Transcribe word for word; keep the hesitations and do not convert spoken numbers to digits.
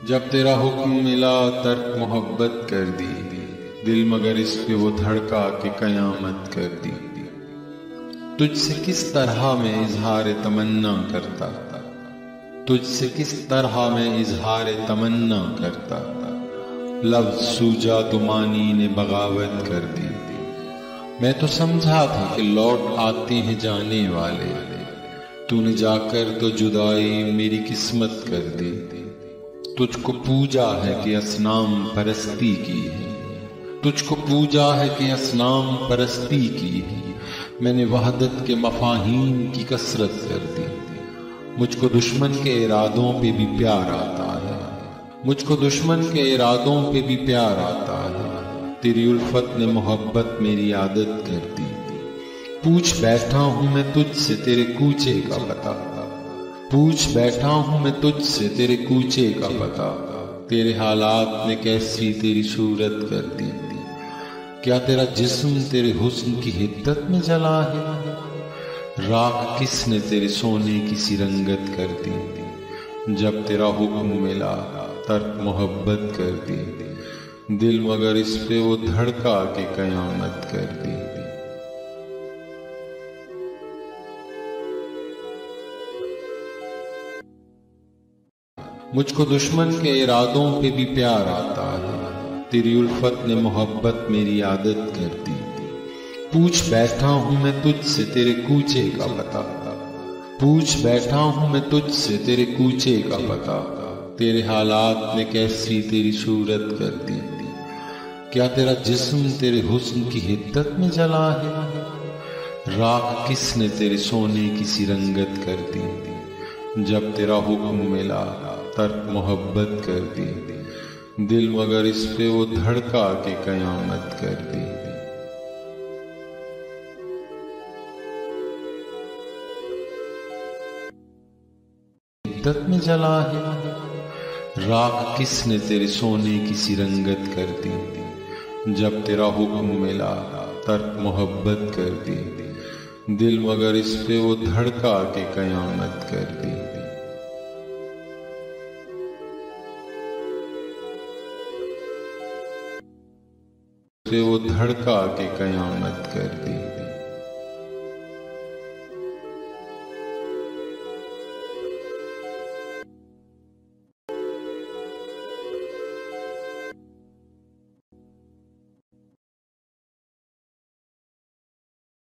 जब तेरा हुक्म मिला तर्क मोहब्बत कर दी, दिल मगर इस पे वो धड़का के कयामत कर दी। तुझसे किस तरह मैं इजहार तमन्ना करता, तुझसे किस तरह मैं इजहार तमन्ना करता। लफ्ज सूजा तो मानी ने बगावत कर दी। मैं तो समझा था कि लौट आते हैं जाने वाले, तूने जाकर तो जुदाई मेरी किस्मत कर दी। तुझको पूजा है कि असनाम परस्ती की है, तुझको पूजा है कि असनाम परस्ती की है। मैंने वहदत के मफाहीम की कसरत कर दी। मुझको दुश्मन के इरादों पे भी प्यार आता है, मुझको दुश्मन के इरादों पे भी प्यार आता है। तेरी उल्फत ने मोहब्बत मेरी आदत कर दी। पूछ बैठा हूं मैं तुझसे तेरे कूचे का पता, पूछ बैठा हूं मैं तुझसे तेरे कूचे का पता। तेरे हालात ने कैसी तेरी सूरत कर दी। क्या तेरा जिस्म तेरे हुस्न की हिद्दत में जला है? राख किसने तेरे सोने की सी रंगत कर दी। जब तेरा हुक्म मिला तर्क मोहब्बत कर दी, दिल मगर इस पे वो धड़का के कयामत कर दी। मुझको दुश्मन के इरादों पे भी प्यार आता है, तेरी उल्फत ने मोहब्बत मेरी आदत कर दी। पूछ बैठा हूं मैं तुझसे तेरे कूचे का पता, पूछ बैठा हूं मैं तुझसे तेरे कूचे का पता। तेरे हालात ने कैसी तेरी सूरत कर दी। क्या तेरा जिस्म तेरे हुस्न की हिद्दत में जला है? राख किसने तेरे सोने की सी रंगत कर दी। जब तेरा हुक्म मिला तर्क मोहब्बत कर दी, दिल मगर इस पे वो धड़का के कयामत कर दी। हिद्दत में जला है, राख किसने तेरे सोने की सी रंगत कर दी। जब तेरा हुक्म मिला तर्क मोहब्बत कर दी, दिल मगर इस पे वो धड़का के कयामत कर दी। वो धड़का के कयामत कर दी।